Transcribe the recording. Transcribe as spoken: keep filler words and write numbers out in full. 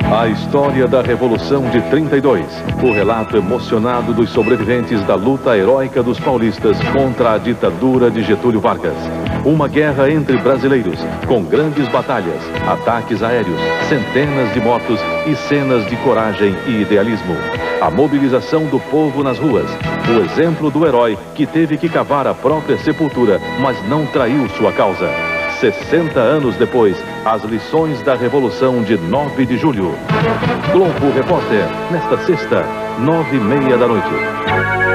A história da Revolução de trinta e dois. O relato emocionado dos sobreviventes da luta heróica dos paulistas contra a ditadura de Getúlio Vargas. Uma guerra entre brasileiros, com grandes batalhas, ataques aéreos, centenas de mortos e cenas de coragem e idealismo. A mobilização do povo nas ruas. O exemplo do herói que teve que cavar a própria sepultura, mas não traiu sua causa. sessenta anos depois, as lições da Revolução de nove de julho. Globo Repórter, nesta sexta, nove e meia da noite.